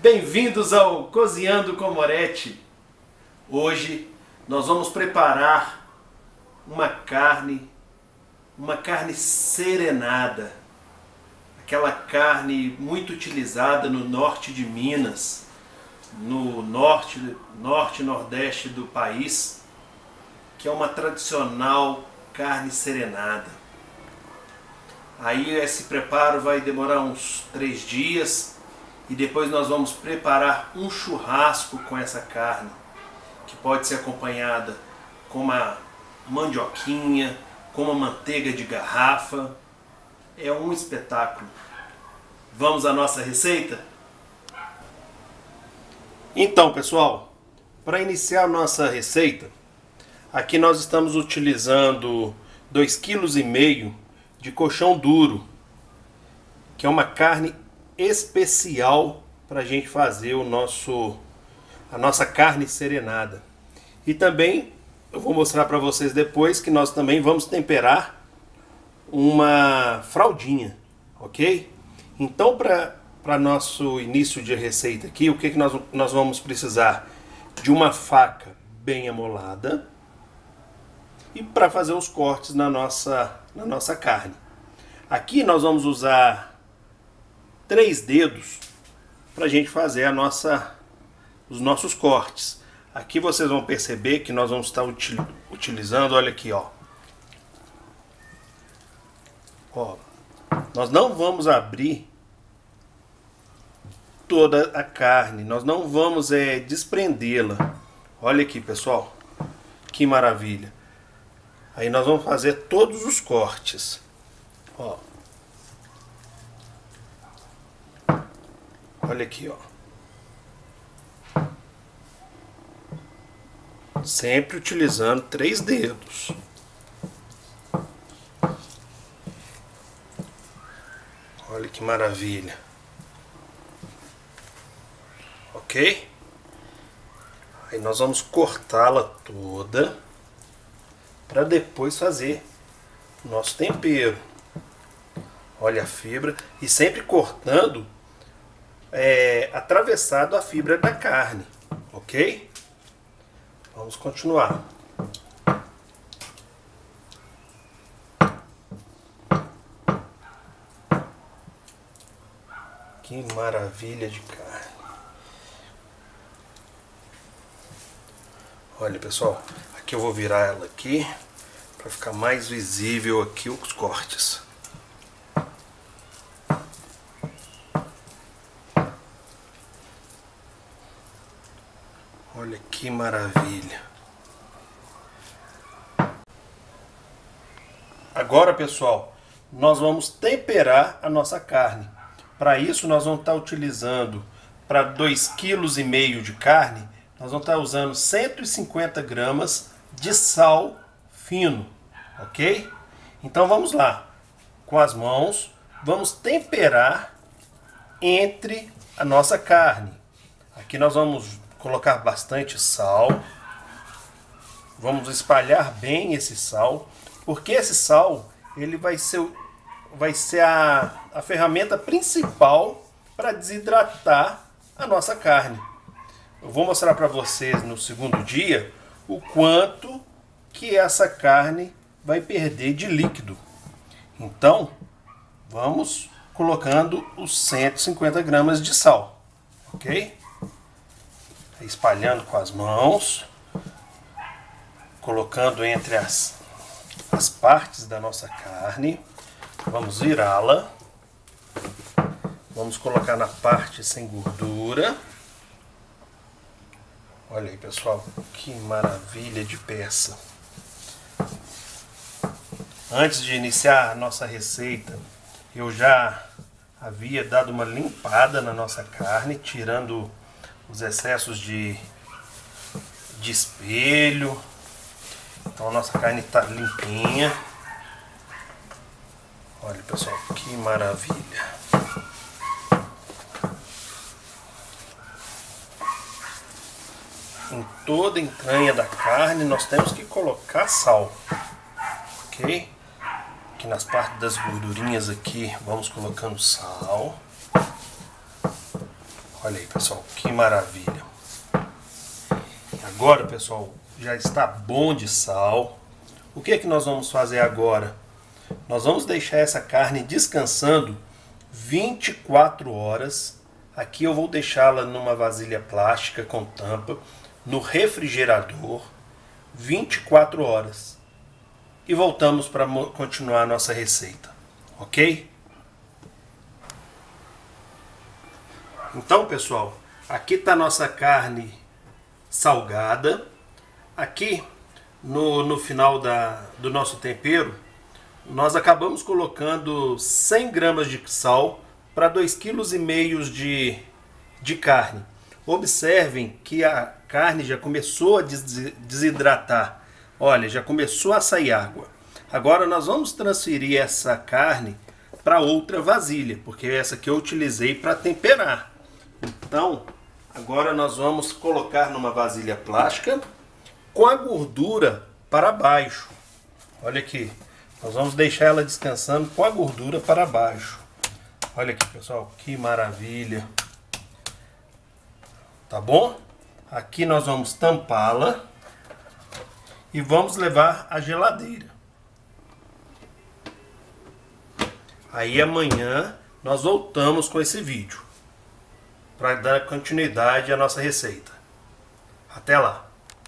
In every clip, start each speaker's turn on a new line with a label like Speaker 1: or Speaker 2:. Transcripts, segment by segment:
Speaker 1: Bem-vindos ao Cozinhando com Moretti. Hoje nós vamos preparar uma carne serenada. Aquela carne muito utilizada no norte de Minas, no norte e nordeste do país, que é uma tradicional carne serenada. Aí esse preparo vai demorar uns 3 dias e depois nós vamos preparar um churrasco com essa carne, que pode ser acompanhada com uma mandioquinha, com uma manteiga de garrafa. É um espetáculo. Vamos à nossa receita? Então, pessoal, para iniciar a nossa receita, aqui nós estamos utilizando 2,5 kg de coxão duro, que é uma carne especial para a gente fazer a nossa carne serenada. E também eu vou mostrar para vocês depois que nós também vamos temperar uma fraldinha, ok? Então, para nosso início de receita aqui, o que nós vamos precisar? De uma faca bem amolada e para fazer os cortes na nossa carne. Aqui nós vamos usar 3 dedos para a gente fazer os nossos cortes. Aqui vocês vão perceber que nós vamos estar utilizando, olha aqui, ó. Nós não vamos abrir toda a carne, nós não vamos desprendê-la. Olha aqui, pessoal, que maravilha. Aí nós vamos fazer todos os cortes. Ó. Olha aqui, ó. Sempre utilizando 3 dedos. Olha que maravilha. Ok? Aí nós vamos cortá-la toda para depois fazer o nosso tempero. Olha a fibra. E sempre cortando atravessado a fibra da carne. Ok? Vamos continuar. Que maravilha de carne. Olha, pessoal, aqui eu vou virar ela aqui para ficar mais visível aqui os cortes. Olha que maravilha. Agora, pessoal, nós vamos temperar a nossa carne. Para isso nós vamos estar utilizando, para 2,5 kg de carne, nós vamos estar usando 150 gramas de sal fino, ok? Então vamos lá, com as mãos, vamos temperar entre a nossa carne. Aqui nós vamos colocar bastante sal, vamos espalhar bem esse sal, porque esse sal ele vai ser a ferramenta principal para desidratar a nossa carne. Eu vou mostrar para vocês no segundo dia o quanto que essa carne vai perder de líquido. Então, vamos colocando os 150 gramas de sal, ok? Espalhando com as mãos, colocando entre as partes da nossa carne. Vamos virá-la. Vamos colocar na parte sem gordura. Olha aí, pessoal, que maravilha de peça. Antes de iniciar a nossa receita, eu já havia dado uma limpada na nossa carne, tirando os excessos de espelho. Então a nossa carne está limpinha. Olha, pessoal, que maravilha. Em toda a entranha da carne nós temos que colocar sal, ok? Aqui nas partes das gordurinhas aqui vamos colocando sal. Olha aí, pessoal, que maravilha. Agora, pessoal, já está bom de sal. O que é que nós vamos fazer agora? Nós vamos deixar essa carne descansando 24 horas. Aqui eu vou deixá-la numa vasilha plástica com tampa, no refrigerador, 24 horas. E voltamos para continuar a nossa receita, ok? Então, pessoal, aqui está a nossa carne salgada. Aqui, no final do nosso tempero, nós acabamos colocando 100 gramas de sal para 2,5 kg de carne. Observem que a carne já começou a desidratar. Olha, já começou a sair água. Agora nós vamos transferir essa carne para outra vasilha, porque essa que eu utilizei para temperar. Então, agora nós vamos colocar numa vasilha plástica com a gordura para baixo. Olha aqui, nós vamos deixar ela descansando com a gordura para baixo. Olha aqui, pessoal, que maravilha. Tá bom? Aqui nós vamos tampá-la e vamos levar à geladeira. Aí amanhã nós voltamos com esse vídeo para dar continuidade à nossa receita. Até lá!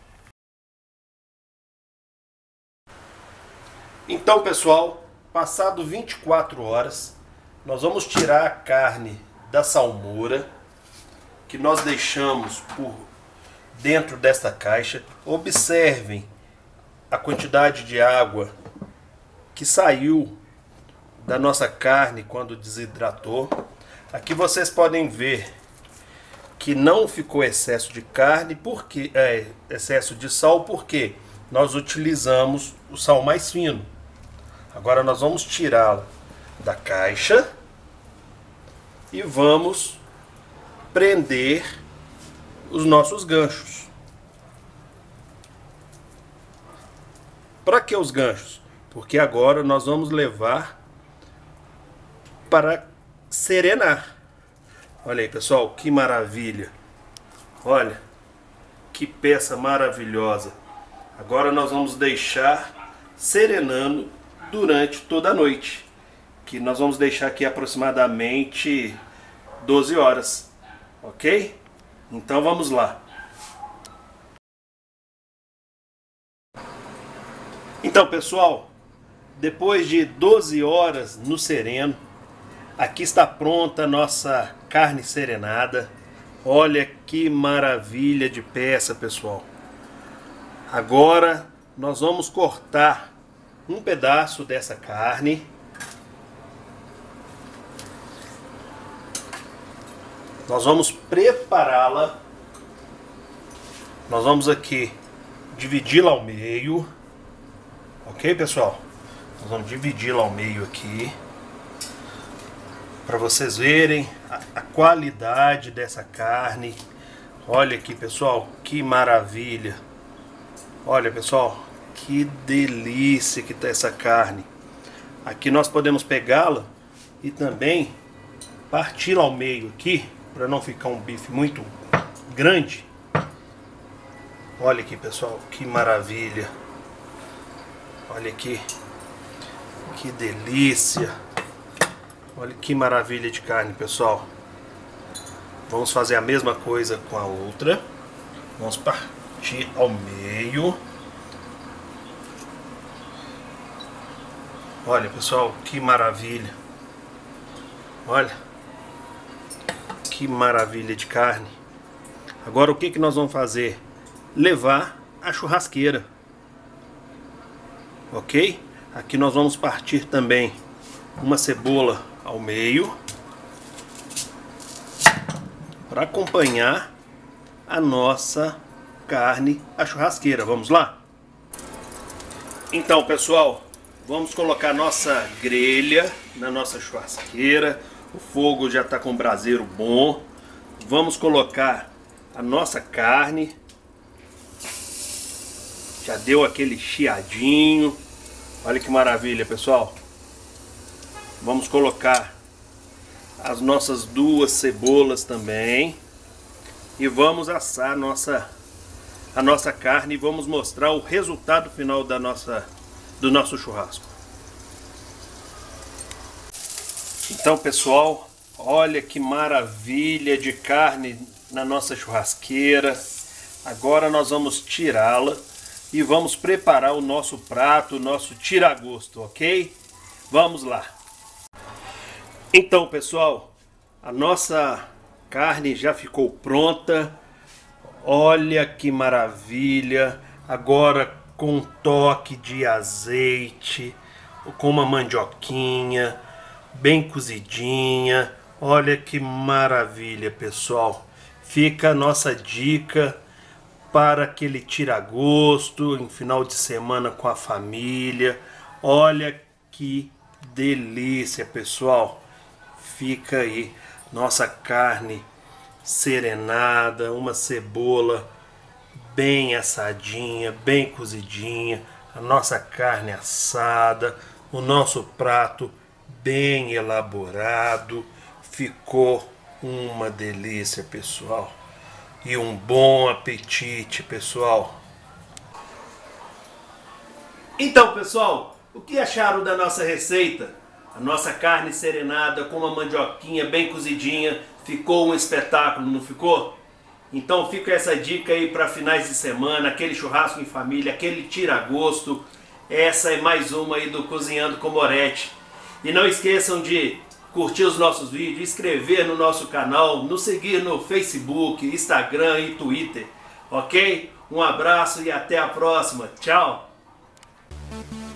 Speaker 1: Então, pessoal, passado 24 horas, nós vamos tirar a carne da salmoura que nós deixamos por dentro desta caixa. Observem a quantidade de água que saiu da nossa carne quando desidratou. Aqui vocês podem ver que não ficou excesso de carne, porque excesso de sal, porque nós utilizamos o sal mais fino. Agora nós vamos tirá-la da caixa e vamos prender os nossos ganchos. Para que os ganchos? Porque agora nós vamos levar para serenar. Olha aí, pessoal, que maravilha. Olha, que peça maravilhosa. Agora nós vamos deixar serenando durante toda a noite, que nós vamos deixar aqui aproximadamente 12 horas, ok? Então vamos lá. Então, pessoal, depois de 12 horas no sereno, aqui está pronta a nossa carne serenada. Olha que maravilha de peça, pessoal. Agora nós vamos cortar um pedaço dessa carne. Nós vamos prepará-la. Nós vamos aqui dividi-la ao meio. Ok, pessoal? Nós vamos dividi-la ao meio aqui, para vocês verem a qualidade dessa carne. Olha aqui, pessoal, que maravilha. Olha, pessoal, que delícia que tá essa carne. Aqui nós podemos pegá-la e também parti-la ao meio aqui, para não ficar um bife muito grande. Olha aqui, pessoal, que maravilha. Olha aqui, que delícia. Olha que maravilha de carne, pessoal. Vamos fazer a mesma coisa com a outra. Vamos partir ao meio. Olha, pessoal, que maravilha. Olha, que maravilha de carne. Agora o que que nós vamos fazer? Levar à churrasqueira. Ok? Aqui nós vamos partir também uma cebola ao meio, para acompanhar a nossa carne à churrasqueira. Vamos lá? Então, pessoal, vamos colocar nossa grelha na nossa churrasqueira. O fogo já está com braseiro bom. Vamos colocar a nossa carne. Já deu aquele chiadinho. Olha que maravilha, pessoal. Vamos colocar as nossas duas cebolas também. e vamos assar a nossa carne e vamos mostrar o resultado final do nosso churrasco. Então, pessoal, olha que maravilha de carne na nossa churrasqueira. Agora nós vamos tirá-la e vamos preparar o nosso prato, o nosso tira-gosto, ok? Vamos lá! Então, pessoal, a nossa carne já ficou pronta. Olha que maravilha! Agora com um toque de azeite, com uma mandioquinha, bem cozidinha. Olha que maravilha, pessoal! Fica a nossa dica para aquele tira-gosto em final de semana com a família. Olha que delícia, pessoal! Fica aí nossa carne serenada, uma cebola bem assadinha, bem cozidinha, a nossa carne assada, o nosso prato bem elaborado. Ficou uma delícia, pessoal. E um bom apetite, pessoal. Então, pessoal, o que acharam da nossa receita? A nossa carne serenada com uma mandioquinha bem cozidinha ficou um espetáculo, não ficou? Então fica essa dica aí para finais de semana, aquele churrasco em família, aquele tira-gosto. Essa é mais uma aí do Cozinhando com Moretti. E não esqueçam de curtir os nossos vídeos, inscrever no nosso canal, nos seguir no Facebook, Instagram e Twitter, ok? Um abraço e até a próxima. Tchau!